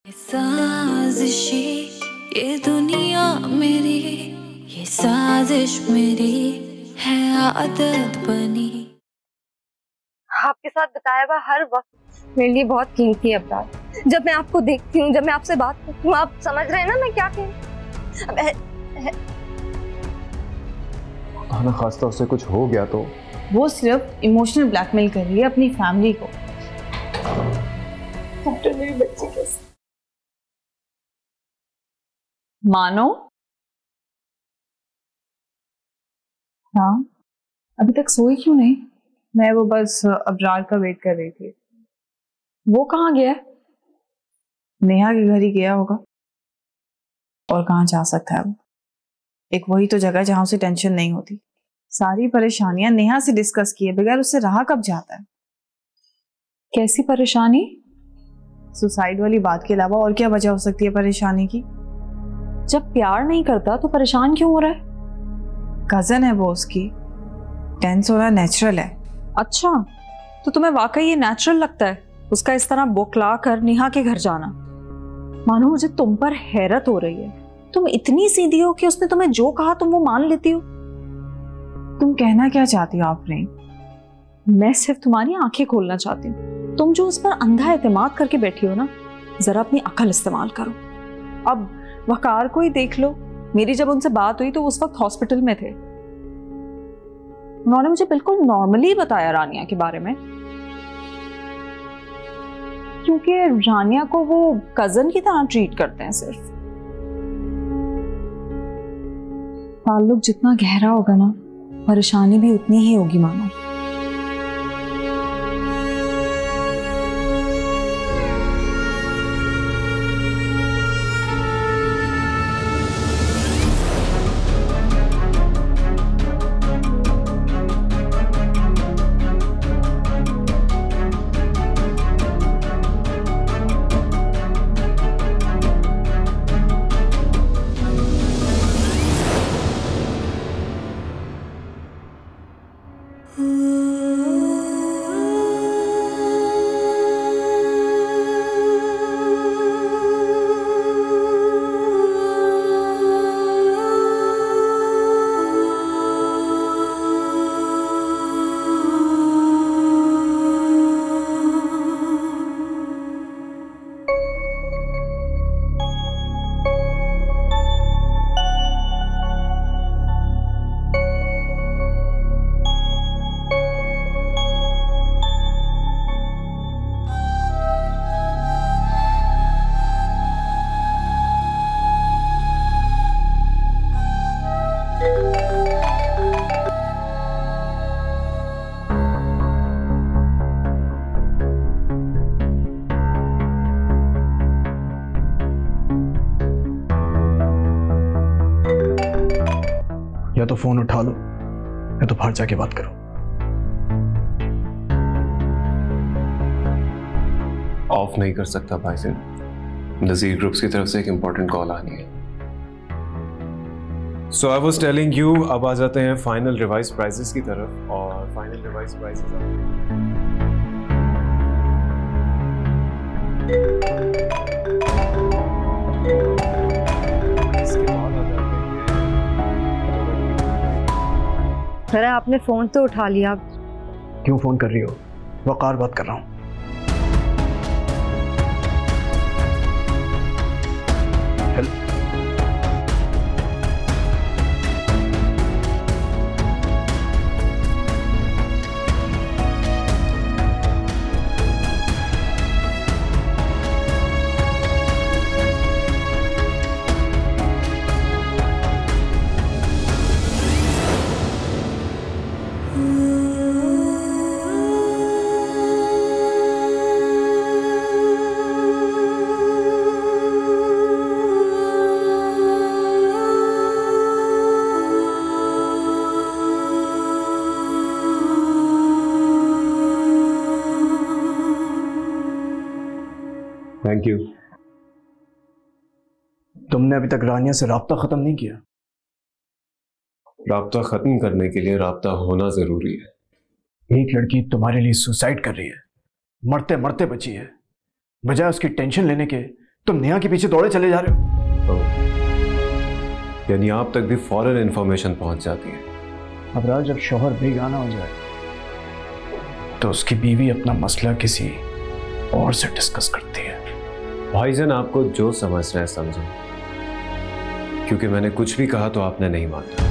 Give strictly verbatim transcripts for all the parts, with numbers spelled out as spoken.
साजिशी ये दुनिया मेरी, ये साजिश मेरी है आदत बनी। आपके साथ बताया हुआ हर वक्त मेरे लिए बहुत कीमती है अपराध। जब मैं आपको देखती हूँ, जब मैं आपसे बात करती हूँ, आप समझ रहे हैं ना मैं क्या कहूँ। खाना खास्ता उससे कुछ हो गया तो वो सिर्फ इमोशनल ब्लैकमेल कर रही है अपनी फैमिली को। डॉक्टर मेरी बच्ची कैसे? मानो हाँ, अभी तक सोई क्यों नहीं? मैं वो बस अबरार का वेट कर रही थी। वो कहाँ गया है? नेहा के घर ही गया होगा। और कहाँ जा सकता है वो? एक वही तो जगह जहां उसे टेंशन नहीं होती। सारी परेशानियां नेहा से डिस्कस किए बगैर उससे रहा कब जाता है? कैसी परेशानी? सुसाइड वाली बात के अलावा और क्या वजह हो सकती है परेशानी की? जब प्यार नहीं करता तो परेशान क्यों हो रहा है? कजन है वो उसकी, टेंस होना नेचुरल है। अच्छा, तो तुम्हें वाकई ये नेचुरल लगता है उसका इस तरह बौखला कर नेहा के घर जाना? मानो मुझे तुम पर हैरत हो रही है। तुम इतनी सीधी हो कि उसने तुम्हें जो कहा तुम वो मान लेती हो। तुम कहना क्या चाहती हो आफरीन? मैं सिर्फ तुम्हारी आंखें खोलना चाहती हूँ। तुम जो उस पर अंधा एतमाद करके बैठी हो ना, जरा अपनी अकल इस्तेमाल करो। अब वकार को ही देख लो। मेरी जब उनसे बात हुई तो उस वक्त हॉस्पिटल में थे। उन्होंने मुझे बिल्कुल नॉर्मली बताया रानिया के बारे में, क्योंकि रानिया को वो कजन की तरह ट्रीट करते हैं। सिर्फ ताल्लुक जितना गहरा होगा ना, परेशानी भी उतनी ही होगी मानो। या तो फोन उठा लो या तो बाहर जाके बात करो। ऑफ नहीं कर सकता भाईजान, नजीर ग्रुप्स की तरफ से एक इंपॉर्टेंट कॉल आनी है। So I was telling you, अब आ जाते हैं फाइनल रिवाइज प्राइसेस की तरफ। और फाइनल रिवाइज प्राइसेस अरे आपने फोन तो उठा लिया। क्यों फोन कर रही हो? वकार बात कर रहा हूं। Hello, thank you. तुमने अभी तक रानिया से राब्ता खत्म नहीं किया? राब्ता खत्म करने के लिए राब्ता होना जरूरी है। एक लड़की तुम्हारे लिए सुसाइड कर रही है, मरते मरते बची है। बजाय उसकी टेंशन लेने के तुम नेहा के पीछे दौड़े चले जा रहे हो। यानी आप तक भी फौरन इंफॉर्मेशन पहुंच जाती है। अबरार जब शौहर बेगाना हो जाए तो उसकी बीवी अपना मसला किसी और से डिस्कस करती है। भाईजान, आपको जो समझना है समझे, क्योंकि मैंने कुछ भी कहा तो आपने नहीं माना।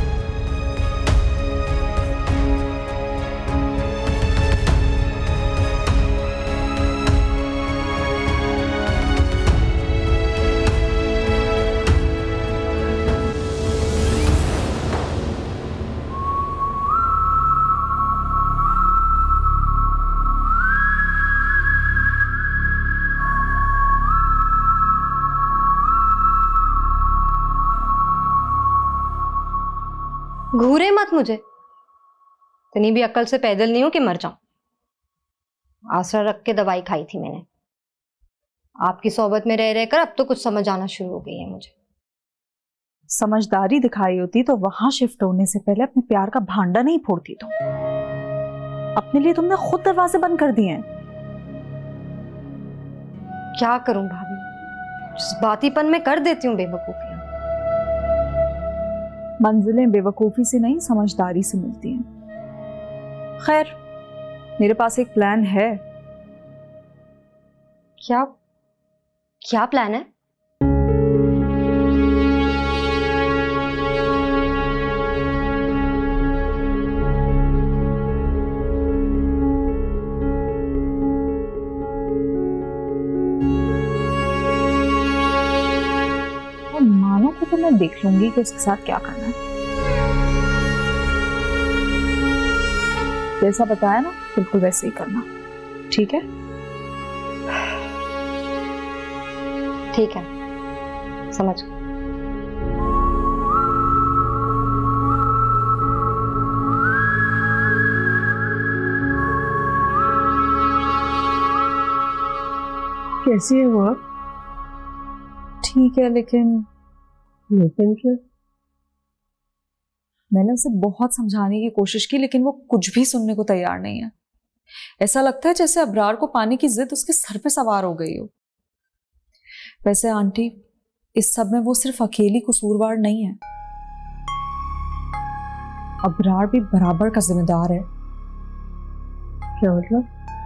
घूरे मत मुझे, इतनी भी अक्ल से पैदल नहीं हूं कि मर जाऊं। आसरा रख के दवाई खाई थी मैंने। आपकी सोबत में रह रहकर अब तो कुछ समझ आना शुरू हो गई है मुझे। समझदारी दिखाई होती तो वहां शिफ्ट होने से पहले अपने प्यार का भांडा नहीं फोड़ती तुम। अपने लिए तुमने खुद दरवाजे बंद कर दिए हैं। क्या करूं भाभी, जज्बातीपन में कर देती हूँ बेवकूफियां। मंजिलें बेवकूफी से नहीं समझदारी से मिलती हैं। खैर, मेरे पास एक प्लान है। क्या क्या प्लान है? मानो तो मैं देख लूंगी कि उसके साथ क्या करना है। जैसा बताया ना, बिल्कुल वैसे ही करना। ठीक है? ठीक है, समझ गई। कैसी है वो? ठीक है, लेकिन लेकिन क्या? मैंने उसे बहुत समझाने की कोशिश की, लेकिन वो कुछ भी सुनने को तैयार नहीं है। ऐसा लगता है जैसे अबरार को पाने की जिद उसके सर पे सवार हो गई हो। वैसे आंटी, इस सब में वो सिर्फ अकेली कसूरवार नहीं है। अबरार भी बराबर का जिम्मेदार है। क्या मतलब?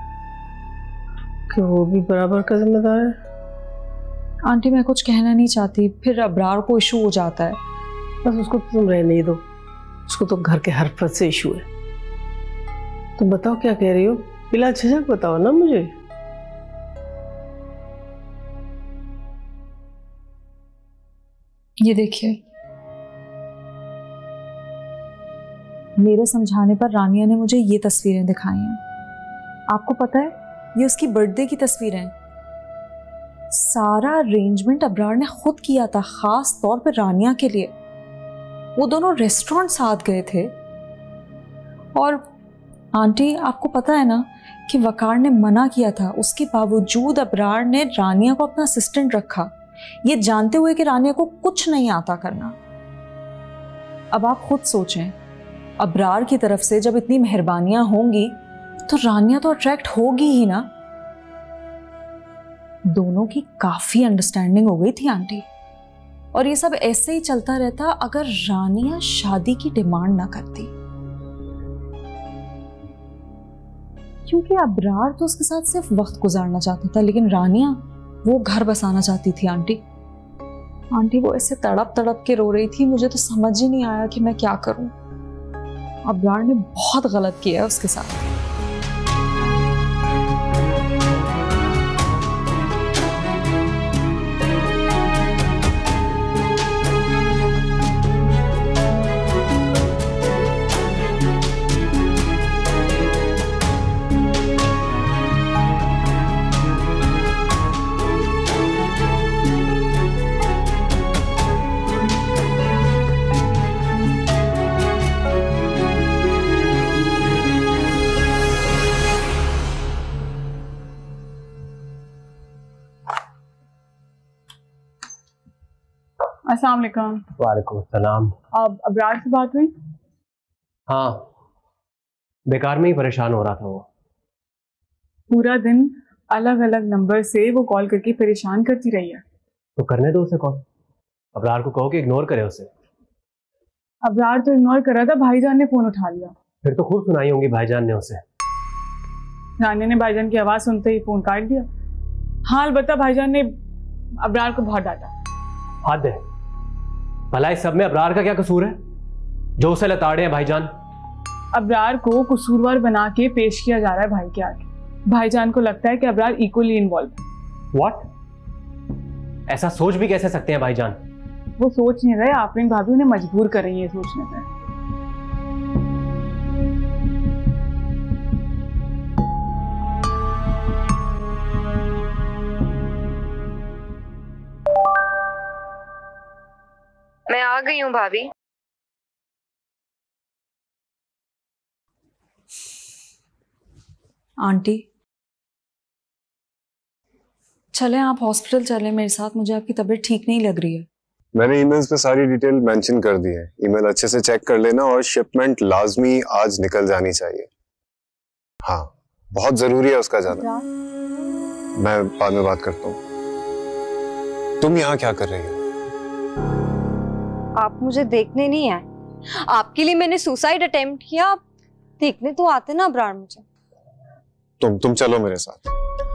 कि वो भी बराबर का जिम्मेदार है? आंटी, मैं कुछ कहना नहीं चाहती, फिर अबरार को इशू हो जाता है। बस उसको तुम रहने ही दो, उसको तो घर के हर फर्ज से इशू है। तुम बताओ क्या कह रही हो, बिला झिझक बताओ ना मुझे। ये देखिए, मेरे समझाने पर रानिया ने मुझे ये तस्वीरें दिखाई हैं। आपको पता है, ये उसकी बर्थडे की तस्वीरें हैं। सारा अरेंजमेंट अबरार ने खुद किया था, खास तौर पर रानिया के लिए। वो दोनों रेस्टोरेंट साथ गए थे। और आंटी, आपको पता है ना कि वकार ने मना किया था, उसके बावजूद अबरार ने रानिया को अपना असिस्टेंट रखा, ये जानते हुए कि रानिया को कुछ नहीं आता करना। अब आप खुद सोचें, अबरार की तरफ से जब इतनी मेहरबानियां होंगी तो रानिया तो अट्रैक्ट होगी ही ना। दोनों की काफी अंडरस्टैंडिंग हो गई थी आंटी, और ये सब ऐसे ही चलता रहता अगर रानिया शादी की डिमांड ना करती। क्योंकि अबरार तो उसके साथ सिर्फ वक्त गुजारना चाहता था, लेकिन रानिया वो घर बसाना चाहती थी। आंटी आंटी वो ऐसे तड़प तड़प के रो रही थी, मुझे तो समझ ही नहीं आया कि मैं क्या करूं। अबरार ने बहुत गलत किया है उसके साथ। अस्सलाम वालेकुम। वालेकुम अस्सलाम। अब अबरार से बात हुई? हाँ, बेकार में ही परेशान हो रहा था वो। पूरा दिन अलग अलग नंबर से वो कॉल करके परेशान करती रही है। तो करने दो उसे कॉल। अबरार को कहो कि इग्नोर करे उसे। अबरार तो इग्नोर कर रहा था, भाईजान ने फोन उठा लिया। फिर तो खूब सुनाई होंगी भाईजान ने उसे। रानी ने भाईजान की आवाज सुनते ही फोन काट दिया। हाँ अलबत्ता भाईजान ने अबरार को बहुत डांटा। हद है, भला इस सब में अबरार का क्या कसूर है जो उसे लताड़े हैं भाईजान? अबरार को कसूरवार बना के पेश किया जा रहा है भाई के आगे। भाईजान को लगता है कि अबरार इक्वली इन्वॉल्व है। व्हाट? ऐसा सोच भी कैसे सकते हैं भाईजान? वो सोच नहीं रहे, आफरीन भाभी उन्हें मजबूर कर रही है सोचने पर। मैं आ गई हूँ भाभी। आंटी चले, आप हॉस्पिटल चले मेरे साथ, मुझे आपकी तबीयत ठीक नहीं लग रही है। मैंने ईमेल्स पे सारी डिटेल मेंशन कर दी है, ईमेल अच्छे से चेक कर लेना और शिपमेंट लाजमी आज निकल जानी चाहिए। हाँ बहुत जरूरी है उसका जाना। मैं बाद में बात करता हूँ। तुम यहाँ क्या कर रही हो? आप मुझे देखने नहीं आए, आपके लिए मैंने सुसाइड अटेम्प्ट किया। आप देखने तो आते ना अबरार मुझे। तुम तुम चलो मेरे साथ।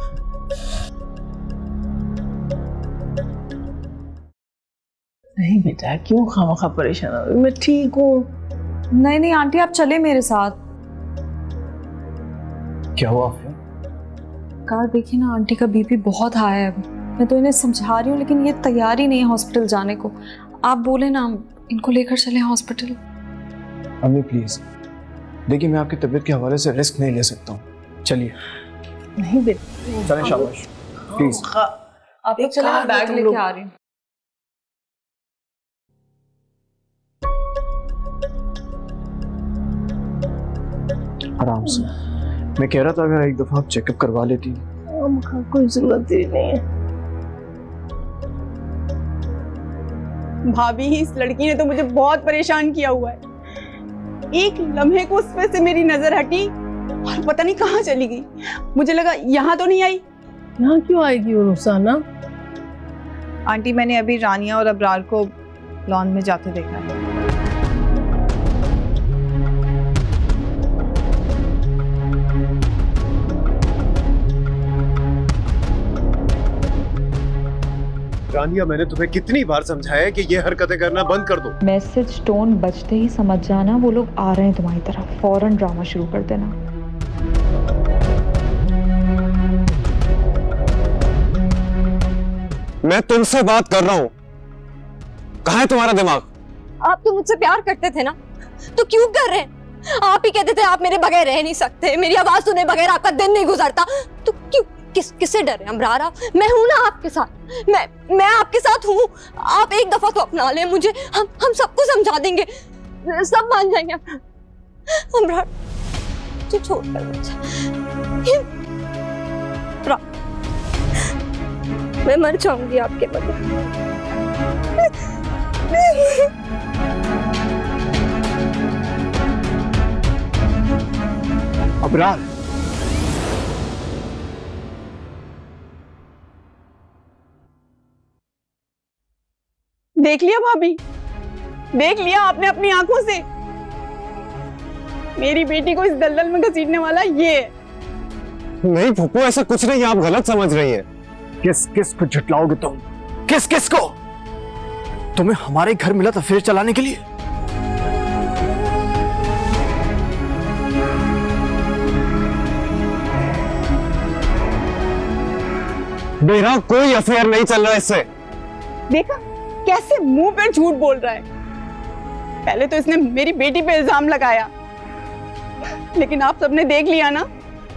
नहीं बेटा, क्यों खामखा परेशान हो रही? मैं ठीक हूँ। नहीं नहीं आंटी, आप चले मेरे साथ। क्या हुआ फिर? कार देखिए ना, आंटी का बीपी बहुत हाई है। मैं तो इन्हें समझा रही हूँ लेकिन ये तैयार ही नहीं है हॉस्पिटल जाने को। आप बोले ना इनको लेकर चले हॉस्पिटल। अम्मी प्लीज देखिए, मैं आपकी तबीयत के हवाले से रिस्क नहीं ले सकता हूँ। चलिए। नहीं बेटा, चलें शाबाश प्लीज। आप लोग चले, मैं बैग लेके आ रही हूँ। आराम से। मैं कह रहा था अगर एक दफा आप चेकअप करवा लेती। कोई जरूरत ही नहीं है भाभी। इस लड़की ने तो मुझे बहुत परेशान किया हुआ है। एक लम्हे को उस पे से मेरी नजर हटी और पता नहीं कहाँ चली गई। मुझे लगा यहाँ तो नहीं आई। यहाँ क्यों आएगी वो रुखसाना? आंटी मैंने अभी रानिया और अबरार को लॉन में जाते देखा है। रानिया, मैंने तुम्हें कितनी बार समझाया कि ये हरकतें करना बंद कर दो। मैसेज टोन बजते ही समझ जाना वो लोग आ रहे हैं तुम्हारी तरफ, फौरन ड्रामा शुरू कर देना। मैं तुमसे बात कर रहा हूँ, कहाँ है तुम्हारा दिमाग? आप तो मुझसे प्यार करते थे ना, तो क्यों कर रहे हैं? आप ही कहते थे आप मेरे बगैर रह नहीं सकते, मेरी आवाज सुने बगैर आपका दिन नहीं गुजरता, तो क्यों किस किससे डरे अबरार? आप, मैं हूं ना आपके साथ, मैं मैं आपके साथ हूं। आप एक दफा तो अपना ले मुझे, हम हम सबको समझा देंगे, सब मान जाएंगे। अबरार तू छोड़ कर मुझे, मैं मर जाऊंगी आपके बगैर। अबरार, देख लिया भाभी, देख लिया आपने अपनी आंखों से। मेरी बेटी को इस दलदल में घसीटने वाला ये है। नहीं फूफू, ऐसा कुछ नहीं, आप गलत समझ रही हैं। किस किस को झुटलाओगे तुम? किस किस को? तुम्हें हमारे घर मिला था फिर चलाने के लिए? मेरा कोई अफेयर नहीं चल रहा इससे। देखा कैसे मुंह पे झूठ बोल रहा है। पहले तो इसने मेरी बेटी पे इल्जाम लगाया, लेकिन आप सबने देख लिया ना,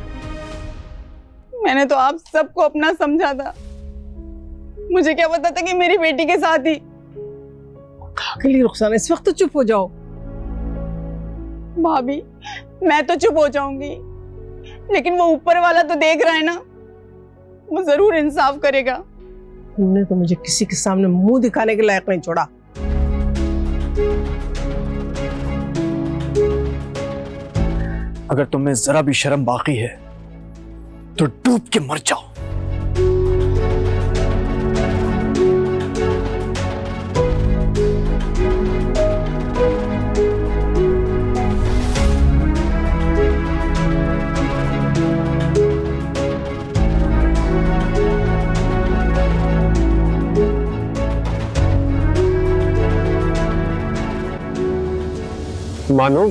मैंने तो आप सबको अपना समझा था। मुझे क्या पता था कि मेरी बेटी के साथ ही। के लिए रुखसाना, इस वक्त तो चुप हो जाओ। भाभी मैं तो चुप हो जाऊंगी, लेकिन वो ऊपर वाला तो देख रहा है ना, वो जरूर इंसाफ करेगा। तुमने तो मुझे किसी के सामने मुंह दिखाने के लायक नहीं छोड़ा। अगर तुम्हें जरा भी शर्म बाकी है तो डूब के मर जाओ। मानो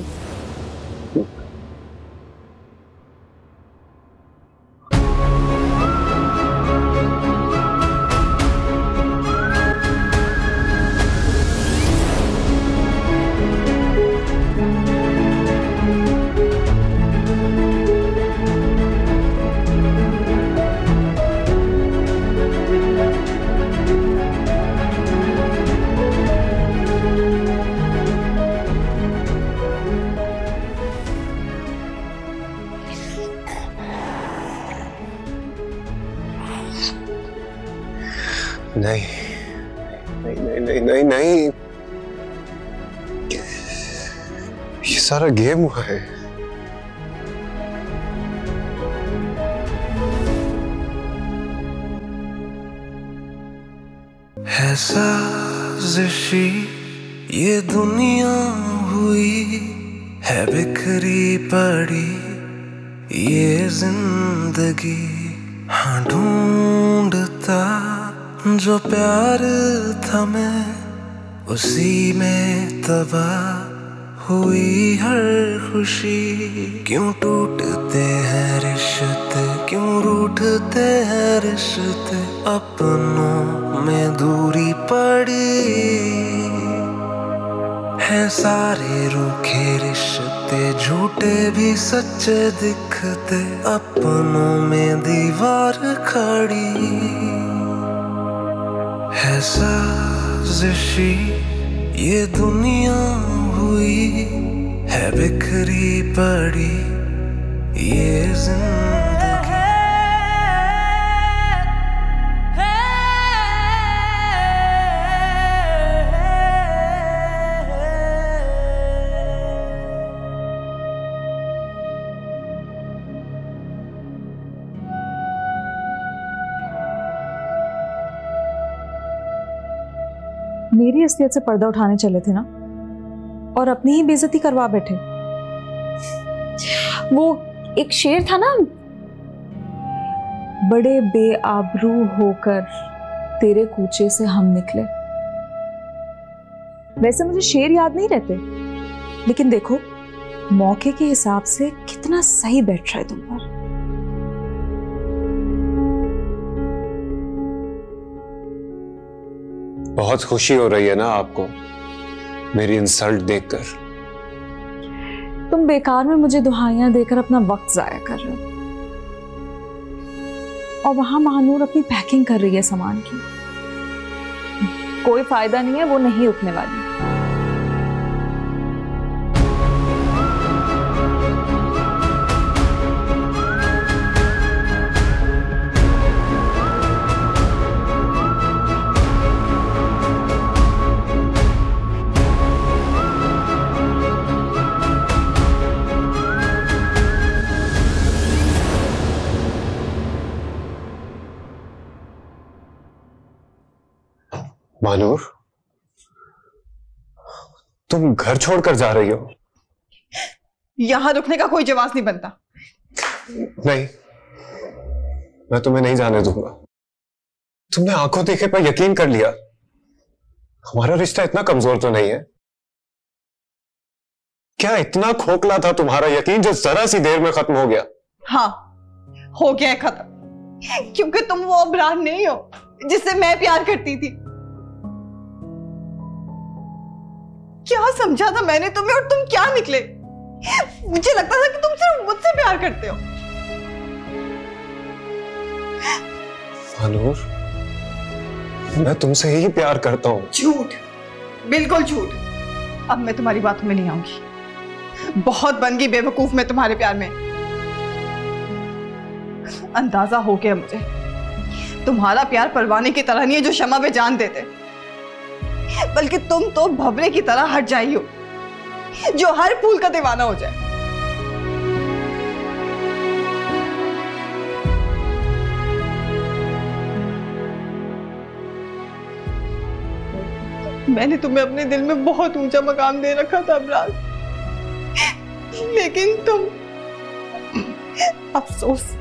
नहीं नहीं नहीं नहीं नहीं ये सारा गेम हुआ है। है साजिशी ये दुनिया हुई है, बिखरी पड़ी ये जिंदगी। हाँ ढूंढता जो प्यार था मैं, उसी में तबाह हुई हर खुशी। क्यों टूटते हैं रिश्ते, क्यों रूठते हैं रिश्ते, अपनों में दूरी पड़ी है। सारे रूखे रिश्ते झूठे भी सच्चे दिखते, अपनों में दीवार खड़ी है। साजिशी ये दुनिया हुई है, बिखरी पड़ी ये जिंदगी। मेरी असलियत से पर्दा उठाने चले थे ना, और अपनी ही बेइज्जती करवा बैठे। वो एक शेर था ना, बड़े बेआबरू होकर तेरे कूचे से हम निकले। वैसे मुझे शेर याद नहीं रहते, लेकिन देखो मौके के हिसाब से कितना सही बैठ रहा है तुम पर। बहुत खुशी हो रही है ना आपको मेरी इंसल्ट देखकर? तुम बेकार में मुझे दुहाइयां देकर अपना वक्त जाया कर रहे हो, और वहां महानूर अपनी पैकिंग कर रही है सामान की। कोई फायदा नहीं है, वो नहीं रुकने वाली। मानूर, तुम घर छोड़कर जा रही हो? यहां रुकने का कोई जवाब नहीं बनता। नहीं, मैं तुम्हें नहीं जाने दूंगा। तुमने आंखों देखे पर यकीन कर लिया। हमारा रिश्ता इतना कमजोर तो नहीं है। क्या इतना खोखला था तुम्हारा यकीन जो जरा सी देर में खत्म हो गया? हाँ, हो गया है खत्म, क्योंकि तुम वो अबरार नहीं हो जिससे मैं प्यार करती थी। क्या समझा था मैंने तुम्हें, और तुम क्या निकले? मुझे लगता था कि तुम सिर्फ मुझसे प्यार करते हो। मानूर, मैं तुमसे ही प्यार करता हूं। झूठ, बिल्कुल झूठ। अब मैं तुम्हारी बातों में नहीं आऊंगी। बहुत बन गई बेवकूफ मैं तुम्हारे प्यार में। अंदाजा हो गया मुझे, तुम्हारा प्यार परवाने की तरह नहीं है जो शमा पे जान देते, बल्कि तुम तो भंवरे की तरह हट जाई हो जो हर फूल का दीवाना हो जाए। मैंने तुम्हें अपने दिल में बहुत ऊंचा मकाम दे रखा था अबरार, लेकिन तुम, अफसोस।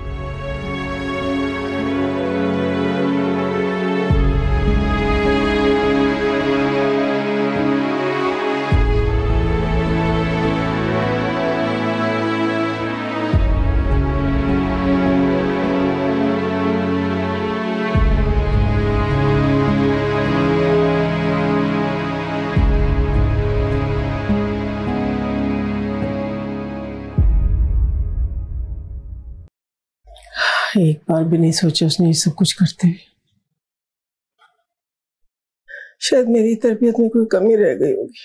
एक बार भी नहीं सोचा उसने ये सब कुछ करते हुए। शायद मेरी तरबियत में कोई कमी रह गई होगी।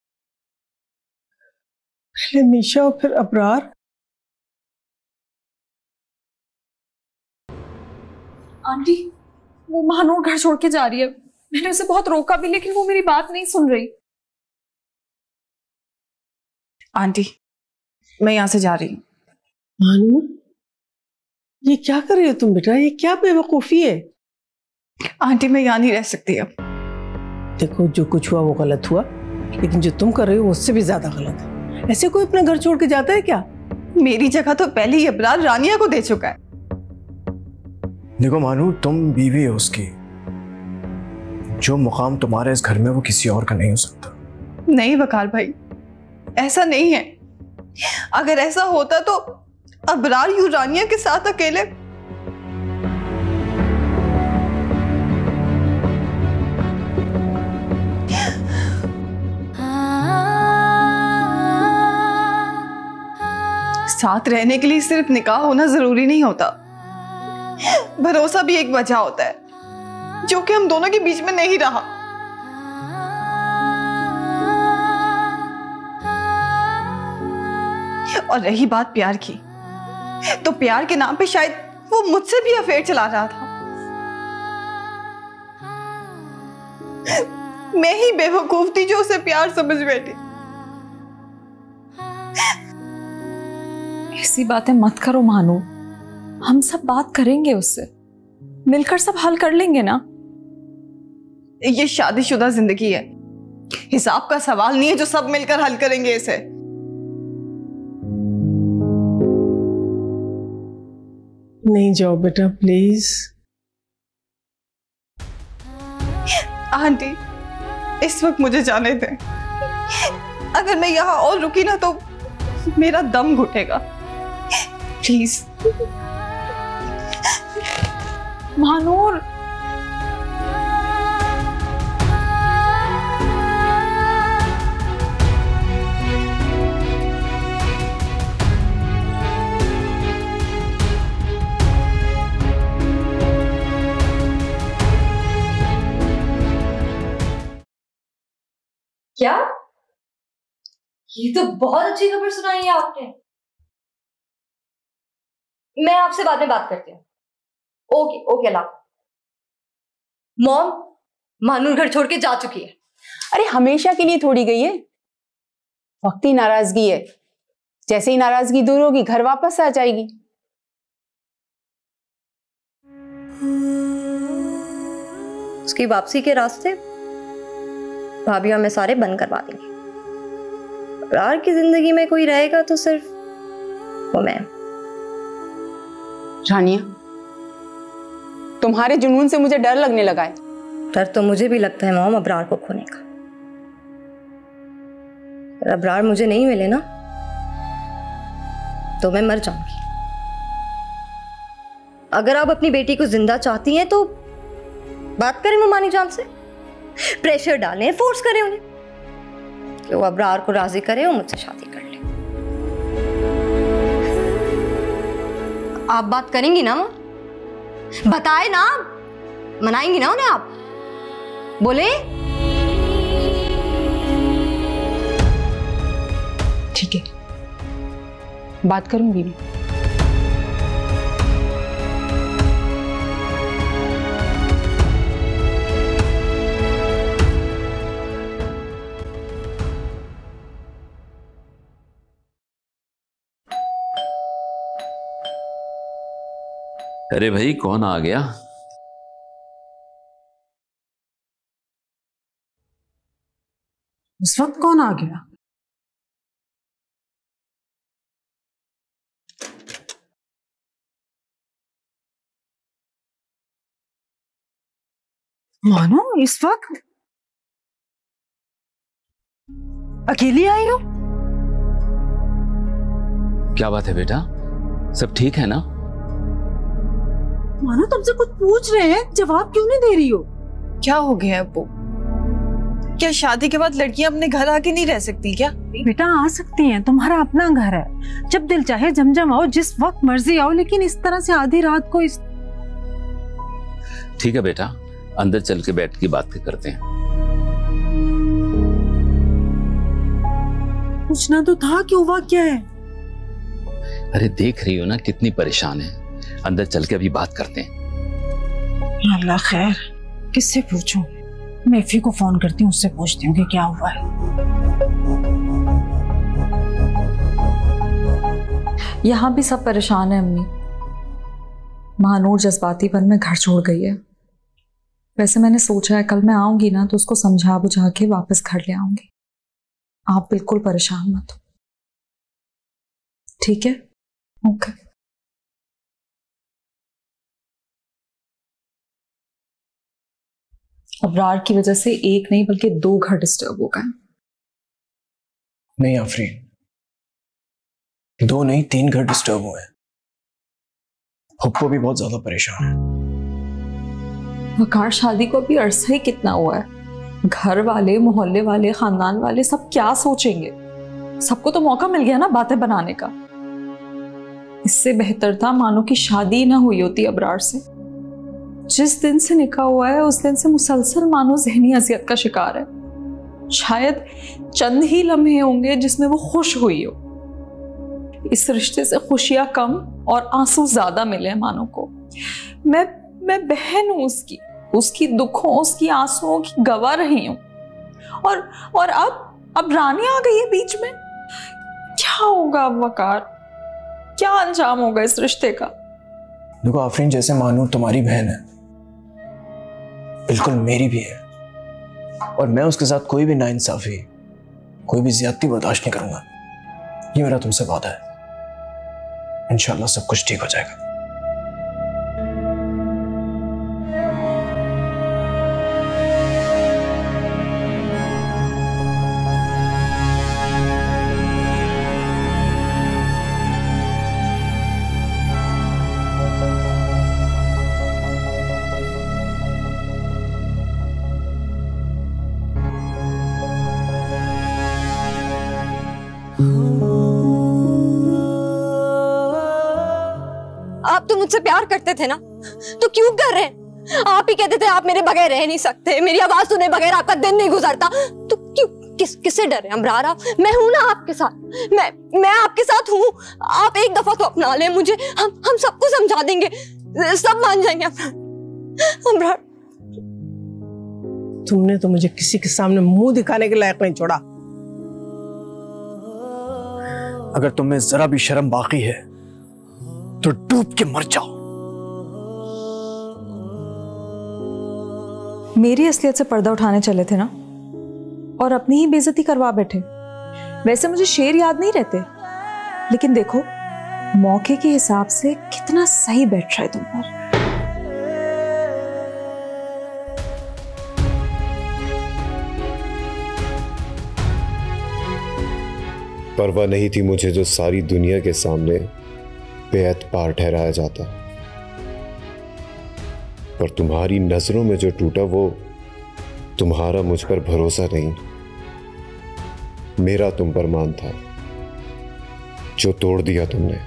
पहले मीशा और फिर अबरार। आंटी, वो महानूर घर छोड़ के जा रही है। मैंने उसे बहुत रोका भी, लेकिन वो मेरी बात नहीं सुन रही। आंटी, मैं यहाँ से जा रही हूँ। महानूर, ये क्या कर रही हो तुम बेटा? ये क्या बेवकूफी है? आंटी, मैं यहाँ नहीं रह सकती अब। देखो, जो कुछ हुआ वो गलत हुआ, लेकिन जो तुम कर रही हो उससे भी ज्यादा गलत है। ऐसे कोई अपना घर छोड़ के जाता है क्या? मेरी जगह तो पहले ही अबरार रानिया को दे चुका है। देखो मानू, तुम बीवी हो उसकी। जो मुकाम तुम्हारे इस घर में वो किसी और का नहीं हो सकता। नहीं वकार भाई, ऐसा नहीं है। अगर ऐसा होता तो अबरार यूं रानिया के साथ अकेले। साथ रहने के लिए सिर्फ निकाह होना जरूरी नहीं होता। भरोसा भी एक वजह होता है जो कि हम दोनों के बीच में नहीं रहा। और रही बात प्यार की, तो प्यार के नाम पे शायद वो मुझसे भी अफेयर चला रहा था। मैं ही बेवकूफ थी जो उसे प्यार समझ बैठी। ऐसी बातें मत करो मानो, हम सब बात करेंगे उससे, मिलकर सब हल कर लेंगे ना। ये शादीशुदा जिंदगी है, हिसाब का सवाल नहीं है जो सब मिलकर हल करेंगे इसे। नहीं जाओ बेटा प्लीज। आंटी, इस वक्त मुझे जाने दें। अगर मैं यहाँ और रुकी ना तो मेरा दम घुटेगा। प्लीज। महानूर, क्या? ये तो बहुत अच्छी खबर सुनाई है आपने। मैं आपसे बाद में बात करती हूँ। Okay okay, Allah. मॉम, मानूर घर छोड़ के जा चुकी है। अरे हमेशा के लिए थोड़ी गई है, वक्ती नाराजगी है। जैसे ही नाराजगी दूर होगी घर वापस आ जाएगी। उसकी वापसी के रास्ते भाभी हमें सारे बंद करवा देंगे। अबरार की जिंदगी में कोई रहेगा तो सिर्फ वो मैं। रानिया, तुम्हारे जुनून से मुझे डर लगने लगा है। डर तो मुझे भी लगता है मॉम, अबरार को खोने का। अगर अबरार मुझे नहीं मिले ना तो मैं मर जाऊंगी। अगर आप अपनी बेटी को जिंदा चाहती हैं तो बात करें मुमानी जान से, प्रेशर डालें, फोर्स करें उन्हें कि वो अबरार को राजी करे और मुझसे शादी कर ले। आप बात करेंगी ना मां? बताए ना, मनाएंगी ना उन्हें? आप बोले। ठीक है, बात करूंगी मैं। अरे भाई, कौन आ गया? उस वक्त कौन आ गया? मानो इस वक्त अकेली आई हो? क्या बात है बेटा, सब ठीक है ना? मानो तुमसे कुछ पूछ रहे हैं, जवाब क्यों नहीं दे रही हो? क्या हो गया अब्बू? क्या शादी के बाद लड़कियां अपने घर आके नहीं रह सकती क्या? बेटा आ सकती हैं, तुम्हारा अपना घर है, जब दिल चाहे जमजम आओ, जिस वक्त मर्जी आओ, लेकिन इस तरह से आधी रात को इस... ठीक है बेटा, अंदर चल के बैठ के बात करते हैं। पूछना तो था कि हुआ क्या है। अरे देख रही हो ना कितनी परेशान है, अंदर चल के अभी बात करते हैं। अल्लाह खैर, किससे पूछूं? मैफी को फोन करती हूँ, उससे पूछती हूँ कि क्या हुआ है। यहाँ भी सब परेशान है अम्मी। महानूर जज्बाती पन में घर छोड़ गई है। वैसे मैंने सोचा है कल मैं आऊंगी ना तो उसको समझा बुझा के वापस घर ले आऊंगी। आप बिल्कुल परेशान मत हो, ठीक है? ओके। अबरार की वजह से एक नहीं बल्कि दो घर डिस्टर्ब हो गए। नहीं आफरीन, दो नहीं तीन घर डिस्टर्ब हुए हैं। हुप्पो भी बहुत ज्यादा परेशान है। वकार, शादी को अभी अरसा ही कितना हुआ है, घर वाले, मोहल्ले वाले, खानदान वाले सब क्या सोचेंगे? सबको तो मौका मिल गया ना बातें बनाने का। इससे बेहतर था मानो की शादी ना हुई होती अबरार से। जिस दिन से निकाह हुआ है उस दिन से मुसलसल मानो जहनी अजियत का शिकार है। शायद चंद ही लम्हे होंगे जिसमें वो खुश हुई हो। इस रिश्ते से खुशियां कम और आंसू ज्यादा मिले हैं मानो को। मैं मैं बहन हूं उसकी, उसकी दुखों, उसकी आंसुओं की गवाह रही हूं। और और अब अब रानी आ गई है बीच में। क्या होगा अब वकार? क्या अंजाम होगा इस रिश्ते का? देखो आफरीन, जैसे मानूर तुम्हारी बहन है, बिल्कुल मेरी भी है, और मैं उसके साथ कोई भी नाइंसाफी, कोई भी ज्यादती बर्दाश्त नहीं करूंगा। ये मेरा तुमसे वादा है। इंशाल्लाह सब कुछ ठीक हो जाएगा। आप तो मुझसे प्यार करते थे ना, तो क्यों कर रहे हैं? आप ही कहते थे आप मेरे बगैर रह नहीं सकते, मेरी आवाज सुने बगैर आपका दिन नहीं गुजरता। तो क्यों, किस किससे डर रहे हैं अबरार? आप, मैं हूं ना आपके साथ, मैं मैं आपके साथ हूं। आप एक दफा तो अपना लें मुझे, हम हम सबको समझा देंगे, सब मान जाएंगे अबरार। तुमने तो मुझे किसी के सामने मुंह दिखाने के लायक नहीं छोड़ा। अगर तुम्हें जरा भी शर्म बाकी है तो डूब के मर जाओ। मेरी असलियत से पर्दा उठाने चले थे ना, और अपनी ही बेइज्जती करवा बैठे। वैसे मुझे शेर याद नहीं रहते, लेकिन देखो मौके के हिसाब से कितना सही बैठ रहा है तुम पर। परवाह नहीं थी मुझे जो सारी दुनिया के सामने बेअतबार ठहराया जाता, पर तुम्हारी नजरों में जो टूटा वो तुम्हारा मुझ पर भरोसा नहीं, मेरा तुम पर मान था, जो तोड़ दिया तुमने।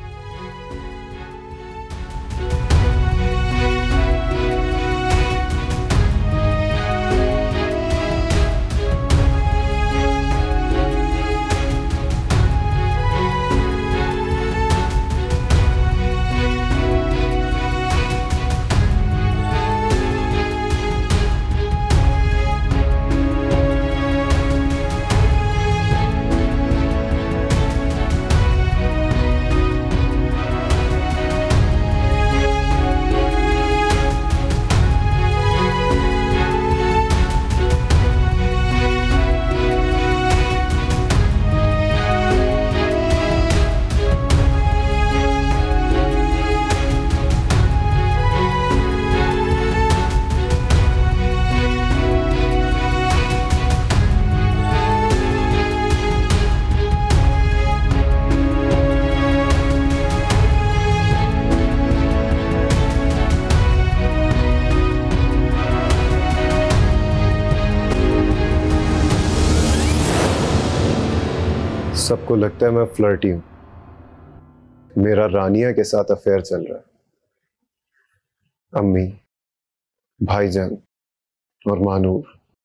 सबको लगता है मैं फ्लर्टी हूं। मेरा रानिया के साथ अफेयर चल रहा है। अम्मी, भाईजान और मानूर।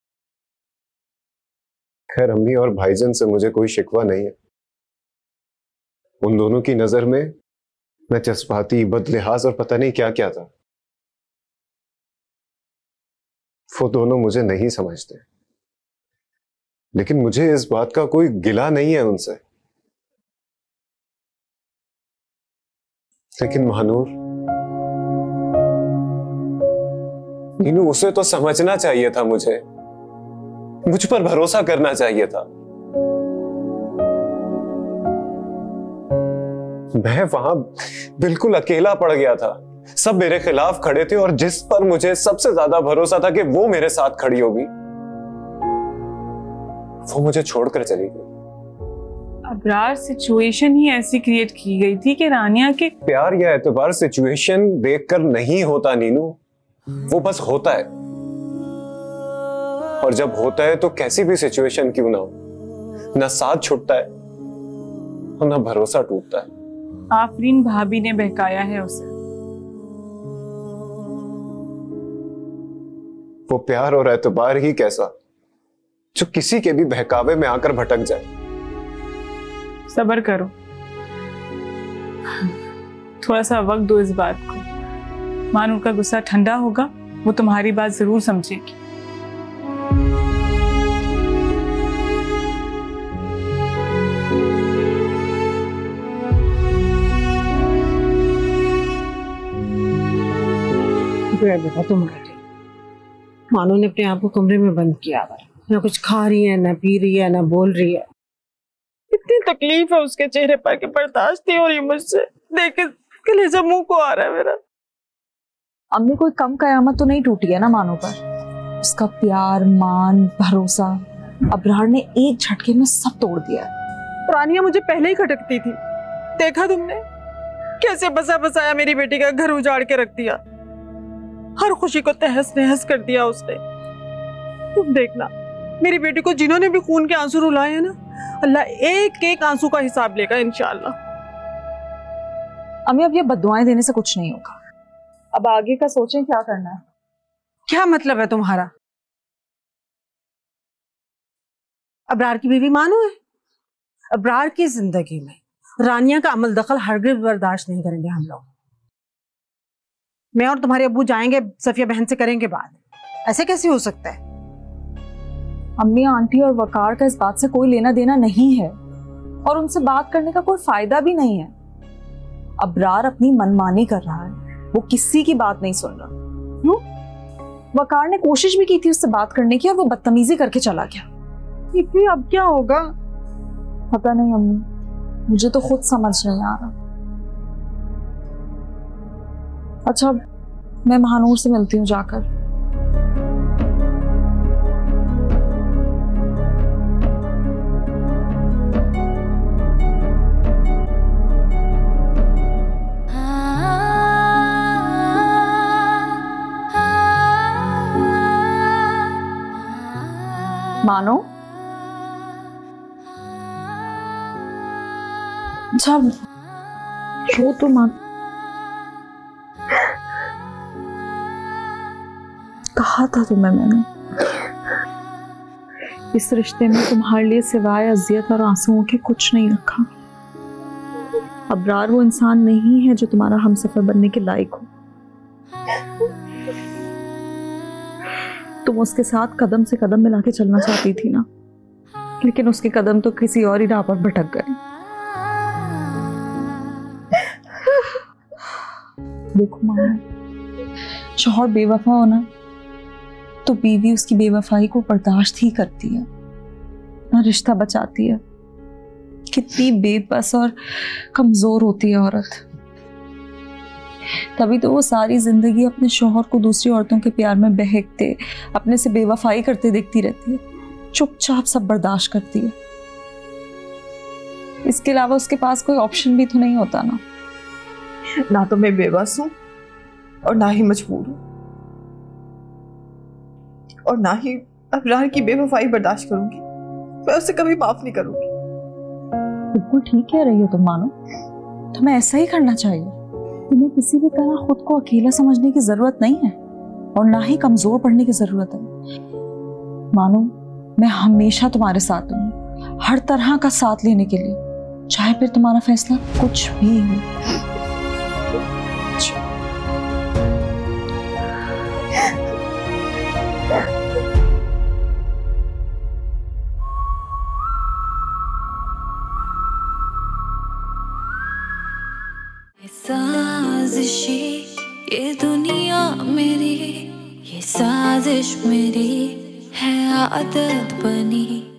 खैर, अम्मी और भाईजान से मुझे कोई शिकवा नहीं है। उन दोनों की नजर में मैं जज्बाती, बदलिहाज और पता नहीं क्या क्या था। वो दोनों मुझे नहीं समझते, लेकिन मुझे इस बात का कोई गिला नहीं है उनसे। लेकिन महानूर, नीनू, उसे तो समझना चाहिए था, मुझे मुझ पर भरोसा करना चाहिए था। मैं वहां बिल्कुल अकेला पड़ गया था। सब मेरे खिलाफ खड़े थे और जिस पर मुझे सबसे ज्यादा भरोसा था कि वो मेरे साथ खड़ी होगी, वो मुझे छोड़कर चली गई। अबरार, सिचुएशन ही ऐसी क्रिएट की गई थी कि रानिया के प्यार या एतबार सिचुएशन देखकर नहीं होता नीनू, वो बस होता है। और जब होता है तो कैसी भी सिचुएशन क्यों ना हो, ना साथ छूटता है और ना भरोसा टूटता है। आफरीन भाभी ने बहकाया है उसे। वो प्यार और एतबार ही कैसा जो किसी के भी बहकावे में आकर भटक जाए। सब्र करो, थोड़ा सा वक्त दो इस बात को। मानूर का गुस्सा ठंडा होगा, वो तुम्हारी बात जरूर समझेगी। बेटा तुम बैठे। मानो ने अपने आप को कमरे में बंद किया हुआ है, ना कुछ खा रही है, ना पी रही है, ना बोल रही है। इतनी तकलीफ है उसके चेहरे पर कि बर्दाश्त नहीं हो रही मुझसे। देख के कलेजा मुंह को आ रहा है मेरा। अम्मी, कोई कम कयामत तो नहीं टूटी है ना मानो पर। उसका प्यार, मान, भरोसा अबरार ने एक झटके में सब तोड़ दिया। रानिया मुझे पहले ही खटकती थी, देखा तुमने कैसे बसा बसाया मेरी बेटी का घर उजाड़ के रख दिया। हर खुशी को तहस नहस कर दिया उसने। तुम देखना, मेरी बेटी को जिन्होंने भी खून के आंसू रुलाए हैं ना, अल्लाह एक एक आंसू का हिसाब लेगा इंशाअल्लाह। अम्मी, अब ये बद्दुआएं देने से कुछ नहीं होगा। अब आगे का सोचें क्या करना है। क्या मतलब है तुम्हारा? अबरार की बीवी मानो है। अबरार की जिंदगी में रानिया का अमल दखल हरगिज़ बर्दाश्त नहीं करेंगे हम लोग। मैं और तुम्हारे अब्बू जाएंगे, सफिया बहन से करेंगे बात। ऐसे कैसे हो सकता है? अम्मी, आंटी और वकार का इस बात से कोई लेना देना नहीं है और उनसे बात करने का कोई फायदा भी नहीं है। अबरार अपनी मनमानी कर रहा है, वो किसी की बात नहीं सुन रहा। हुँ? वकार ने कोशिश भी की थी उससे बात करने की और वो बदतमीजी करके चला गया। इतनी अब क्या होगा? पता नहीं अम्मी, मुझे तो खुद समझ नहीं आ रहा। अच्छा, मैं महानूर से मिलती हूँ जाकर। मानो, जब जो तो मान कहा था तुम्हें मैंने, इस रिश्ते में तुम्हारे लिए सिवाय अजियत और आंसुओं के कुछ नहीं रखा। अबरार वो इंसान नहीं है जो तुम्हारा हमसफर बनने के लायक हो। तुम उसके साथ कदम से कदम मिला के चलना चाहती थी ना, लेकिन उसके कदम तो किसी और ही राह पर भटक गए। देखो मानो, शौहर बेवफा होना तो बीवी उसकी बेवफाई को बर्दाश्त ही करती है, ना रिश्ता बचाती है। कितनी बेबस और कमजोर होती है औरत। तभी तो वो सारी जिंदगी अपने शौहर को दूसरी औरतों के प्यार में बहकते, अपने से बेवफाई करते देखती रहती है, चुपचाप सब बर्दाश्त करती है। इसके अलावा उसके पास कोई ऑप्शन भी तो नहीं होता ना। ना तो मैं बेबस हूं और ना ही मजबूर हूं, और ना ही अबरार की बेवफाई बर्दाश्त करूंगी। मैं उसे कभी माफ नहीं करूंगी। बिल्कुल ठीक कह रही हो तुम मानो, तुम्हें ऐसा ही करना चाहिए। तुम्हें किसी भी तरह खुद को अकेला समझने की जरूरत नहीं है और ना ही कमजोर पड़ने की जरूरत है। मानो, मैं हमेशा तुम्हारे साथ हूँ, हर तरह का साथ लेने के लिए, चाहे फिर तुम्हारा फैसला कुछ भी हो। साजिशी ये दुनिया मेरी, ये साजिश मेरी है आदत बनी।